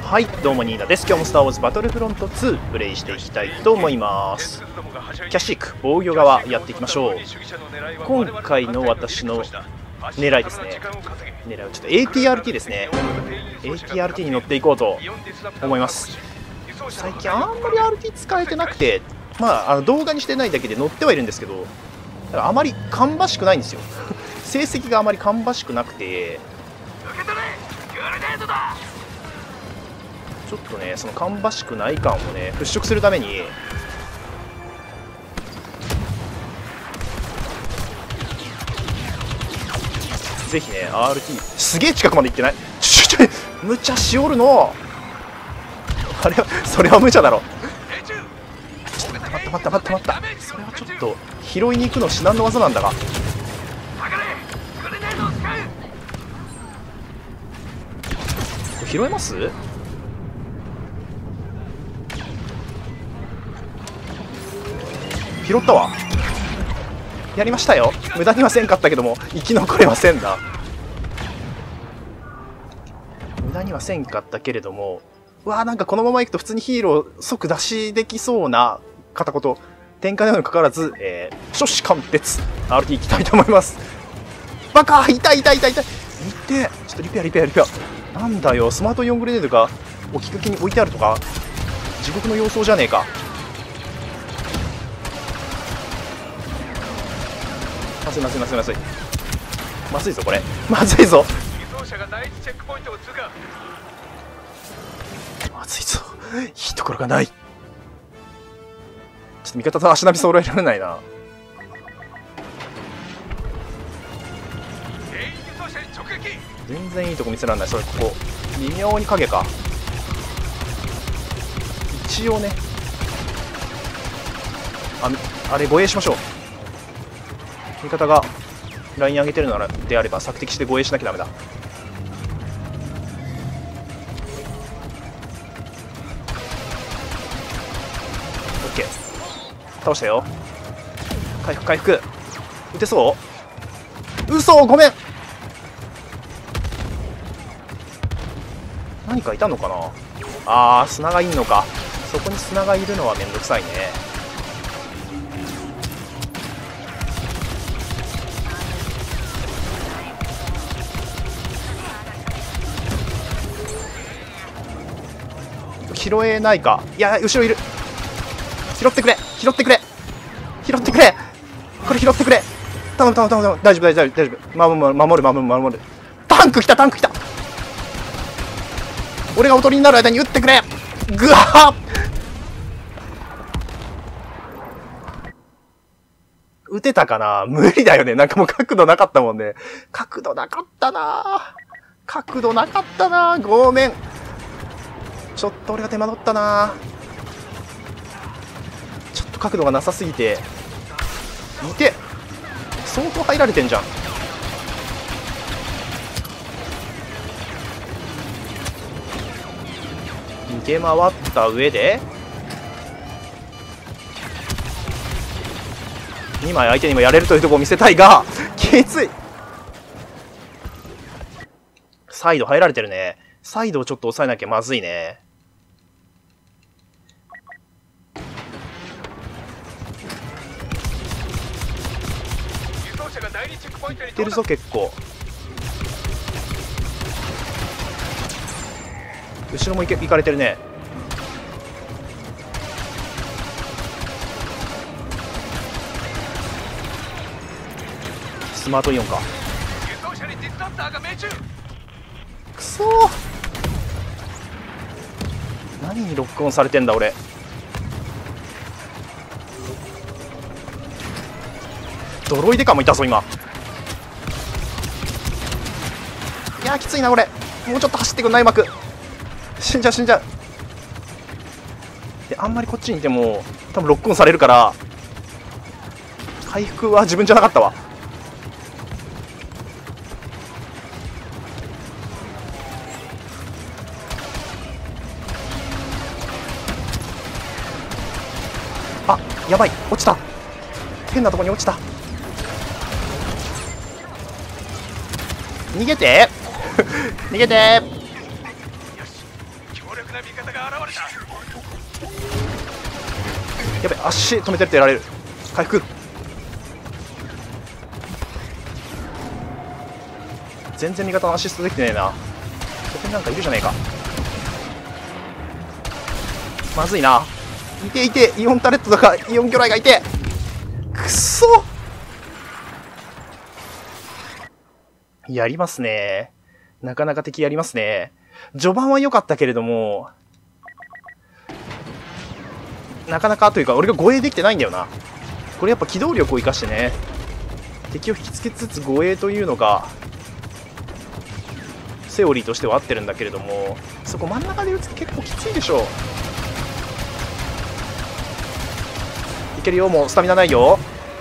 はい、どうもニーナです。今日もスターウォーズバトルフロント2プレイしていきたいと思います。キャッシーク防御側やっていきましょう。今回の私の狙いですね。狙いはちょっと ATRT ですね。ATRT に乗っていこうと思います。最近あんまり RT 使えてなくて、まあ、動画にしてないだけで乗ってはいるんですけど、あまり芳しくないんですよ。成績があまり芳しくなくて、ちょっとね、その芳しくない感をね、払拭するために、ぜひね、RT、すげえ近くまで行ってない？無茶しおるの。あれは、それは無茶だろ。ちょっと待った。それはちょっと、拾いに行くの至難の技なんだが。拾えます？拾ったわ。やりましたよ。無駄にはせんかったけども生き残れませんだ。無駄にはせんかったけれども、うわー、なんかこのままいくと普通にヒーロー即出しできそうな片言展開なのにかかわらず、初志貫徹 RT いきたいと思います。バカ、痛い。見て、ちょっとリペア。なんだよ、スマートイオングレネードがおきかけに置いてあるとか、地獄の様相じゃねえか。まずいぞこれ、まずいぞ、いいところがない。ちょっと味方と足並み揃えられないな。全然いいとこ見せられない。それここ微妙に影か。一応ね、あれ護衛しましょう。味方がライン上げてるのであれば索敵して護衛しなきゃダメだ。オッケー、倒したよ。回復打てそう？嘘、ごめん。何かいたのかな。砂がいんのか。そこに砂がいるのはめんどくさいね。拾えないか。いや、後ろいる。拾ってくれ。これ拾ってくれ。頼む。大丈夫。守る。タンク来た。俺がおとりになる間に撃ってくれ。ぐわー、撃てたかな。無理だよね。なんかもう角度なかったもんね。角度なかったな。ごめん。ちょっと俺が手間取ったな。ちょっと角度がなさすぎて。いて、相当入られてんじゃん。逃げ回った上で2枚相手にもやれるというところを見せたいが、きつい。サイド入られてるね。サイドをちょっと抑えなきゃまずいね。いってるぞ結構。後ろも行かれてるね。スマートイオンか。くそー、何にロックオンされてんだ俺。ドロイデカもいたぞ今。いやー、きついなこれ。もうちょっと走ってくんな、うまく。死んじゃう。で、あんまりこっちにいても多分ロックオンされるから、回復は自分じゃなかったわ。やばい、落ちた。変なとこに落ちた。逃げて逃げて。 やべ、足止めてるってやられる。回復。全然味方のアシストできてねえな。そこになんかいるじゃねえか。まずいな。いていて、イオンタレットとかイオン魚雷がいて、くそ。やりますね。なかなか敵やりますね。序盤は良かったけれども、なかなかというか俺が護衛できてないんだよな。これやっぱ機動力を生かしてね、敵を引きつけつつ護衛というのがセオリーとしては合ってるんだけれども、そこ真ん中で打つと結構きついでしょ。いけるよ。もうスタミナないよ。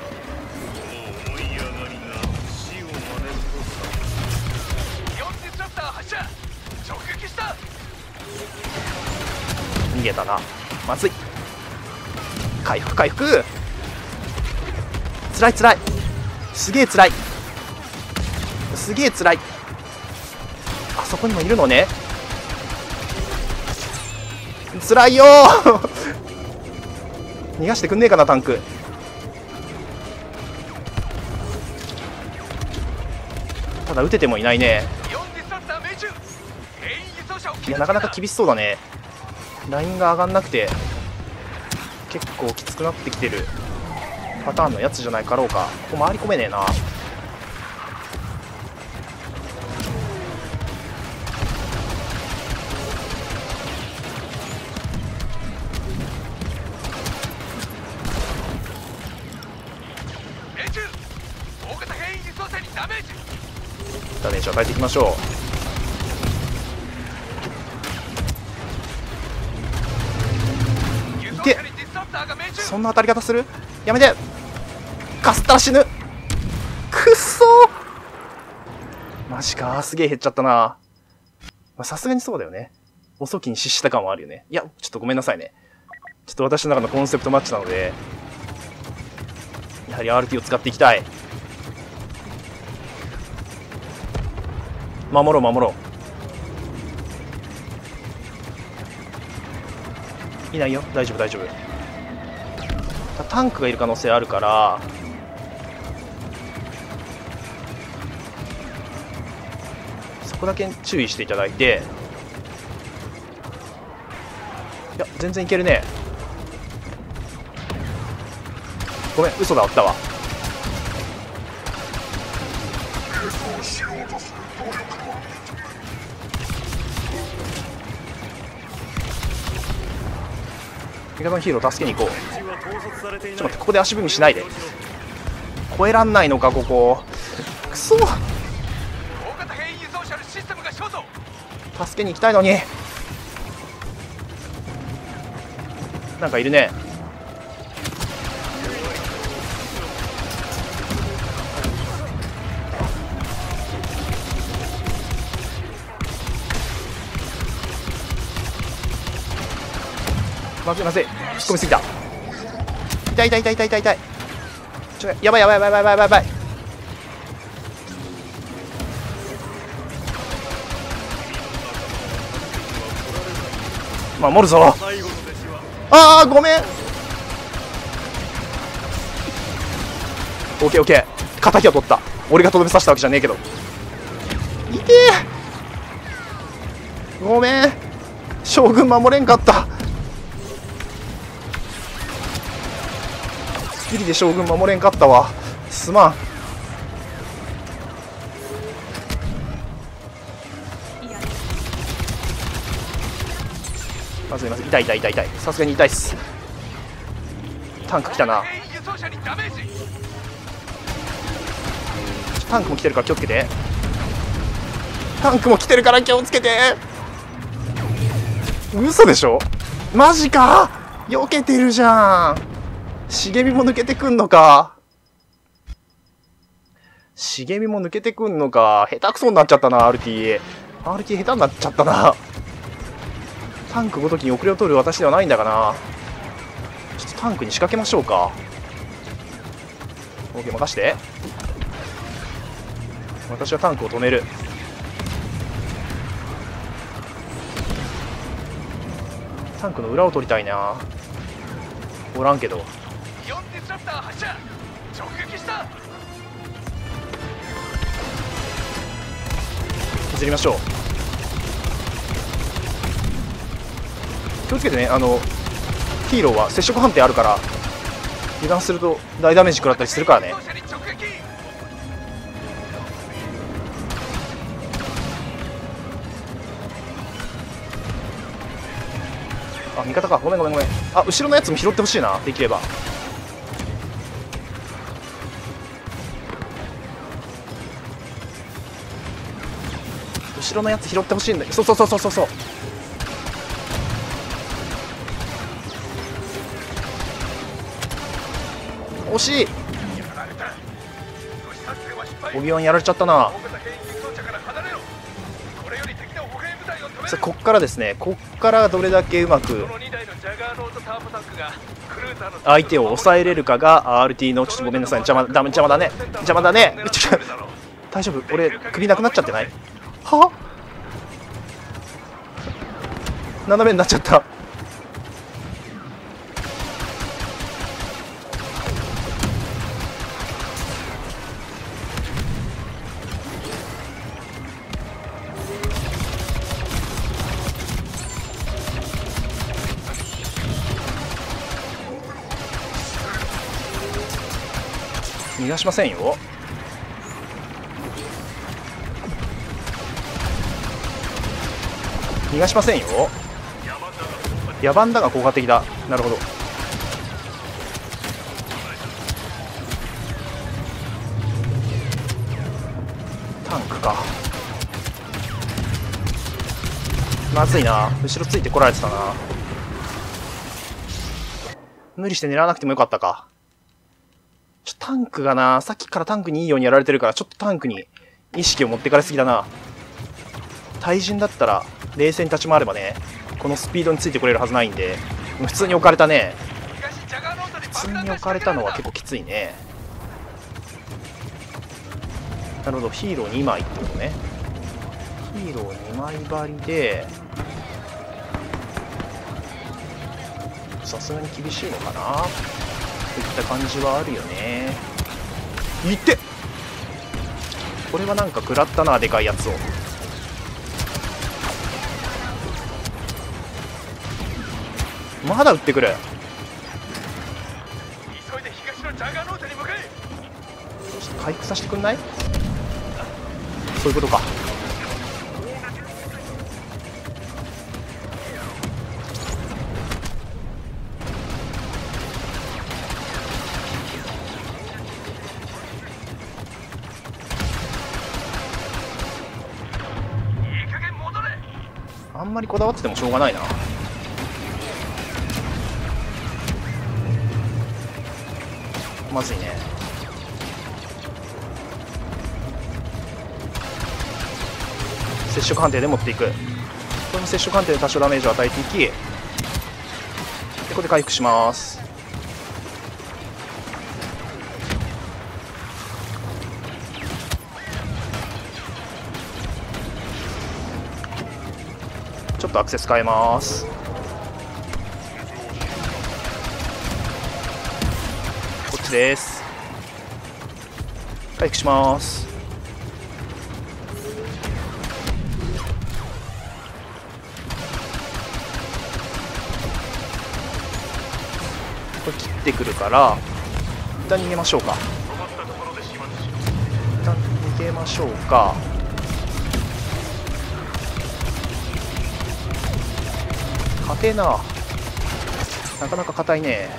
逃げたな。まずい。回復回復。つらいつらい。すげえつらい。すげえつらい。あそこにもいるのね。つらいよー逃がしてくんねえかな、タンク。ただ撃ててもいないね。いや、なかなか厳しそうだね。ラインが上がんなくて結構きつくなってきてるパターンのやつじゃないかろうか。ここ回り込めねえな。ダメージを与えていきましょう。そんな当たり方する？やめて。かすったら死ぬ。くっそー。マジか。すげえ減っちゃったな。さすがにそうだよね。遅きに失した感はあるよね。いや、ちょっとごめんなさいね。ちょっと私の中のコンセプトマッチなので、やはり RT を使っていきたい。守ろう守ろう。いないよ。大丈夫大丈夫。タンクがいる可能性あるから、そこだけ注意していただいて。いや、全然いけるね。ごめん、嘘だったわ。味方のヒーロー助けに行こう。ちょっと待って、ここで足踏みしないで。越えらんないのか、ここ。くそ。助けに行きたいのに。なんかいるね。まずいまずい。引っ込みすぎた。痛い痛い痛い痛い痛い痛い。やばいやばいやばいやばいやばいやばい。守るぞ。ああ、ごめん。オッケーオッケー。敵を取った。俺がとどめさせたわけじゃねえけど。いてー。ごめん。将軍守れんかった。ギリで将軍守れんかったわ。すまん。まずいまずい。痛い痛い痛い痛い。さすがに痛いっす。タンク来たな。タンクも来てるから気をつけて。タンクも来てるから気をつけて。嘘でしょ。マジか。避けてるじゃん。茂みも抜けてくんのか。茂みも抜けてくんのか。下手くそになっちゃったな、RT。RT 下手になっちゃったな。タンクごときに遅れを取る私ではないんだがな。ちょっとタンクに仕掛けましょうか。OK、任して。私はタンクを止める。 タンクの裏を取りたいな。おらんけど。削りましょう。気をつけてね、ヒーローは接触判定あるから油断すると大ダメージ食らったりするからね。あ、味方か。ごめんごめんごめん。あ、後ろのやつも拾ってほしいな、できれば。後ろのやつ拾ってほしいんだ。そうそうそうそうそう。惜しい。オギオンやられちゃったな。こっからですね、こっからどれだけうまく相手を抑えれるかが RT の、ちょっとごめんなさい、邪魔だね、邪魔だね。大丈夫、俺首なくなっちゃってない？は？斜めになっちゃった。逃がしませんよ。逃がしませんよ。野蛮だが効果的だ。なるほど。タンクか。まずいな。後ろついてこられてたな。無理して狙わなくてもよかったか。タンクがな、さっきからタンクにいいようにやられてるから、ちょっとタンクに意識を持ってかれすぎだな。対人だったら冷静に立ち回ればね、このスピードについてこれるはずないんで。普通に置かれたね。普通に置かれたのは結構きついね。なるほど、ヒーロー2枚ってことね。ヒーロー2枚張りで、さすがに厳しいのかなといった感じはあるよね。いって、これはなんか食らったな、でかいやつを。まだ撃ってくる。ちょっと回復させてくんない？そういうことか。あんまりこだわっててもしょうがないな。まずいね。接触判定で持っていく。これも接触判定で多少ダメージを与えていき、でここで回復します。ちょっとアクセス変えます。こっちです。回復します。これ切ってくるから一旦逃げましょうか。一旦逃げましょうか。硬えな。なかなか硬いね。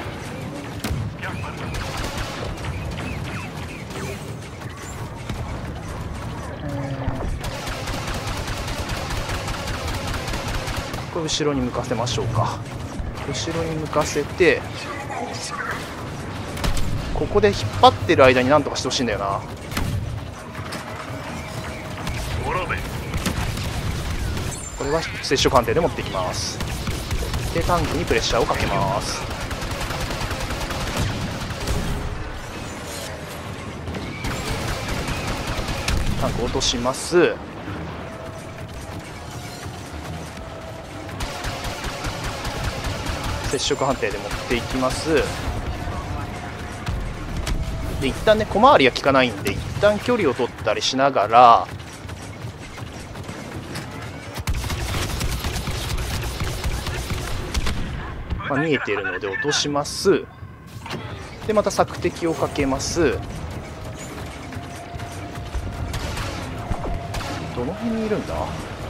これ後ろに向かせましょうか。後ろに向かせて、ここで引っ張ってる間になんとかしてほしいんだよな。これは接触判定で持っていきます。でタンクにプレッシャーをかけます。タンク落とします。 接触判定で持っていきます。で、一旦ね、小回りが効かないんで、一旦距離を取ったりしながら、まあ、見えているので落とします。で、また索敵をかけます。どの辺にいるんだ？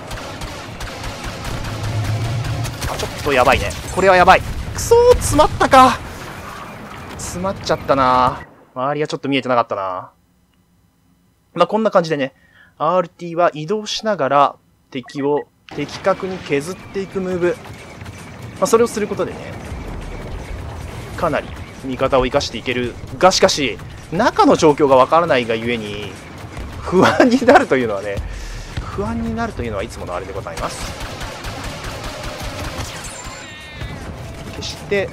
あ、ちょっとやばいね。これはやばい。くそー、詰まったか。詰まっちゃったな。周りはちょっと見えてなかったな。まあ、こんな感じでね、RT は移動しながら敵を的確に削っていくムーブ。まあ、それをすることでね、かなり味方を生かしていけるが、しかし中の状況がわからないがゆえに不安になるというのはね、不安になるというのはいつものあれでございます。決して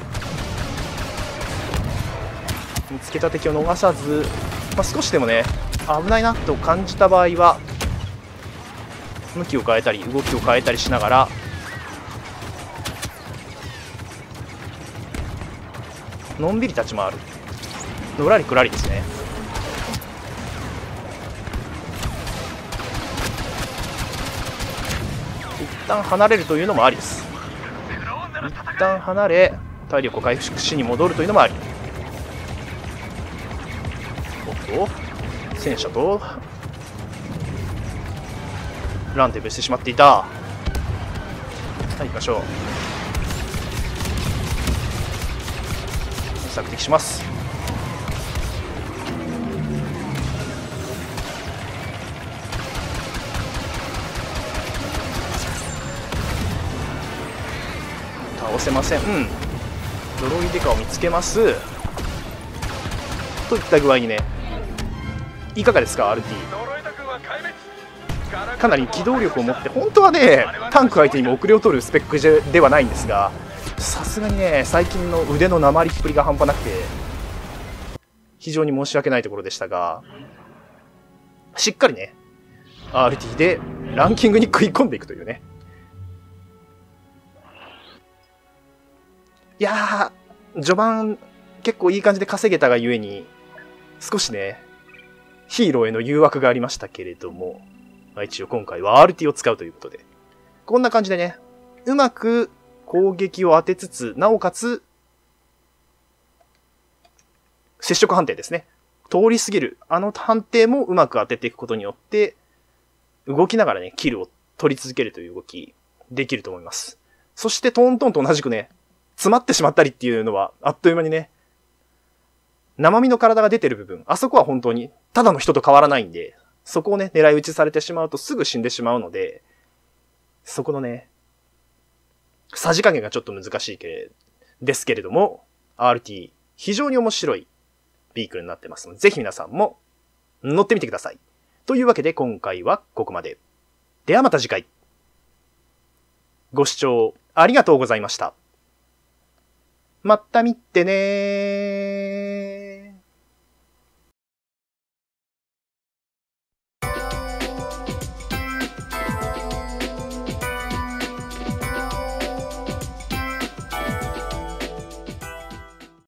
見つけた敵を逃さず、まあ、少しでもね危ないなと感じた場合は向きを変えたり動きを変えたりしながらのんびり立ち回る。のらりくらりですね。一旦離れるというのもありです。一旦離れ体力を回復しに戻るというのもあり。おっと戦車とランデブーしてしまっていた。はい、行きましょう。索敵します。倒せません。ドロイデカを見つけます。といった具合にね、いかがですか RT。かなり機動力を持って、本当はねタンク相手にも遅れを取るスペックではないんですが、さすがにね最近の腕のなまりっぷりが半端なくて非常に申し訳ないところでしたが、しっかりね RT でランキングに食い込んでいくというね。いやー、序盤結構いい感じで稼げたがゆえに少しねヒーローへの誘惑がありましたけれども、まあ、一応今回は RT を使うということで、こんな感じでねうまく攻撃を当てつつ、なおかつ接触判定ですね、通り過ぎるあの判定もうまく当てていくことによって動きながらねキルを取り続けるという動きできると思います。そしてトントンと同じくね詰まってしまったりっていうのはあっという間にね、生身の体が出てる部分、あそこは本当にただの人と変わらないんで、そこをね狙い撃ちされてしまうとすぐ死んでしまうので、そこのねさじ加減がちょっと難しいですけれども、 RT 非常に面白いビークルになってますので、ぜひ皆さんも乗ってみてください。というわけで今回はここまで。ではまた次回。ご視聴ありがとうございました。また見てねー。